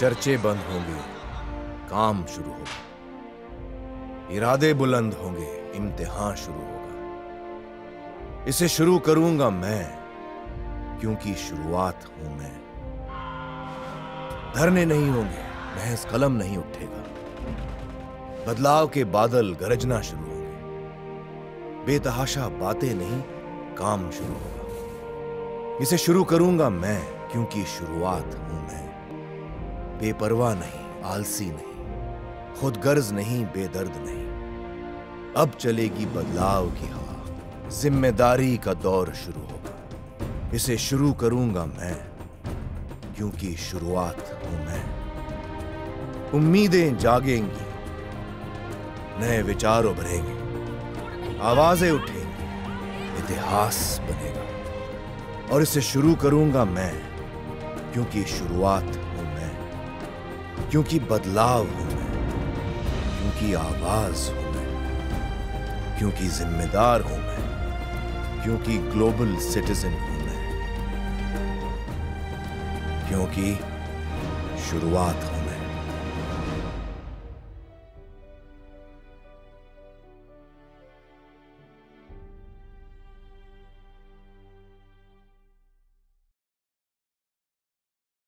चर्चे बंद होंगे, काम शुरू होगा। इरादे बुलंद होंगे, इम्तिहान शुरू होगा। इसे शुरू करूंगा मैं, क्योंकि शुरुआत हूं मैं। धरने नहीं होंगे, महज कलम नहीं उठेगा। बदलाव के बादल गरजना शुरू होंगे। बेतहाशा बातें नहीं, काम शुरू होगा। इसे शुरू करूंगा मैं, क्योंकि शुरुआत हूं मैं। बेपरवाह नहीं, आलसी नहीं, खुदगर्ज नहीं, बेदर्द नहीं। अब चलेगी बदलाव की हवा, जिम्मेदारी का दौर शुरू होगा। इसे शुरू करूंगा मैं, क्योंकि शुरुआत हूं मैं। उम्मीदें जागेंगी, नए विचार उभरेंगे, आवाजें उठेंगी, इतिहास बनेगा। और इसे शुरू करूंगा मैं, क्योंकि शुरुआत हूं मैं, क्योंकि बदलाव हूं मैं, क्योंकि आवाज हूं मैं, क्योंकि जिम्मेदार हूं मैं, क्योंकि ग्लोबल सिटीजन हूं मैं, क्योंकि शुरुआत